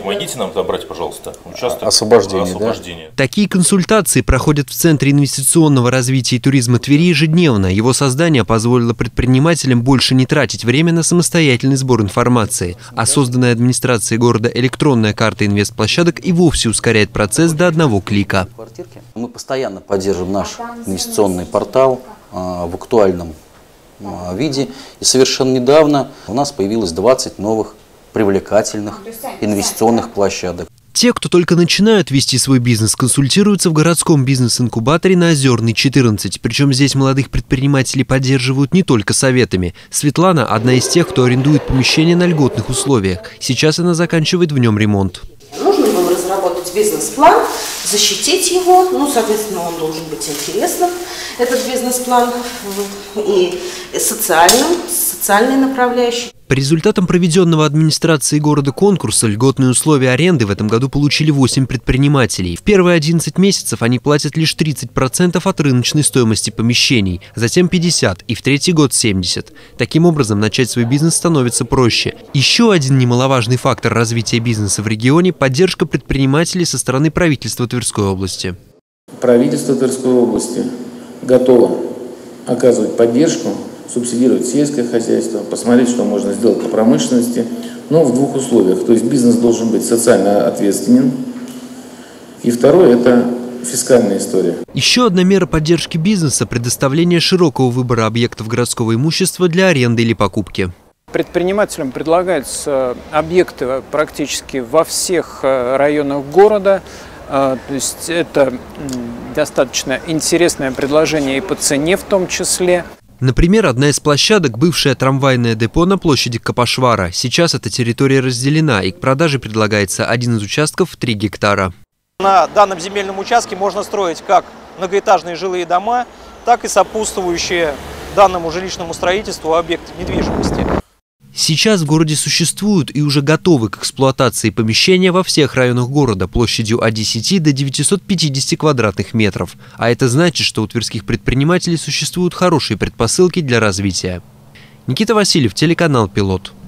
Помогите нам забрать, пожалуйста, участок освобождения. Да? Такие консультации проходят в Центре инвестиционного развития и туризма Твери ежедневно. Его создание позволило предпринимателям больше не тратить время на самостоятельный сбор информации. А созданная администрацией города электронная карта инвестплощадок и вовсе ускоряет процесс до одного клика. Мы постоянно поддерживаем наш инвестиционный портал в актуальном виде. И совершенно недавно у нас появилось 20 новых привлекательных инвестиционных площадок. Те, кто только начинают вести свой бизнес, консультируются в городском бизнес-инкубаторе на Озерной, 14. Причем здесь молодых предпринимателей поддерживают не только советами. Светлана – одна из тех, кто арендует помещение на льготных условиях. Сейчас она заканчивает в нем ремонт. Нужно было разработать бизнес-план, защитить его, соответственно, он должен быть интересным, этот бизнес-план, и социальной направляющей. По результатам проведенного администрацией города конкурса льготные условия аренды в этом году получили 8 предпринимателей. В первые 11 месяцев они платят лишь 30% от рыночной стоимости помещений, затем 50% и в третий год 70%. Таким образом, начать свой бизнес становится проще. Еще один немаловажный фактор развития бизнеса в регионе – поддержка предпринимателей со стороны правительства Тверской области. Правительство Тверской области готово оказывать поддержку, субсидировать сельское хозяйство, посмотреть, что можно сделать по промышленности, но в двух условиях. То есть бизнес должен быть социально ответственен. И второе – это фискальная история. Еще одна мера поддержки бизнеса – предоставление широкого выбора объектов городского имущества для аренды или покупки. Предпринимателям предлагаются объекты практически во всех районах города. То есть это достаточно интересное предложение и по цене в том числе. Например, одна из площадок – бывшее трамвайное депо на площади Капашвара. Сейчас эта территория разделена, и к продаже предлагается один из участков в 3 гектара. На данном земельном участке можно строить как многоэтажные жилые дома, так и сопутствующие данному жилищному строительству объекты недвижимости. Сейчас в городе существуют и уже готовы к эксплуатации помещения во всех районах города площадью от 10 до 950 квадратных метров. А это значит, что у тверских предпринимателей существуют хорошие предпосылки для развития. Никита Васильев, телеканал «Пилот».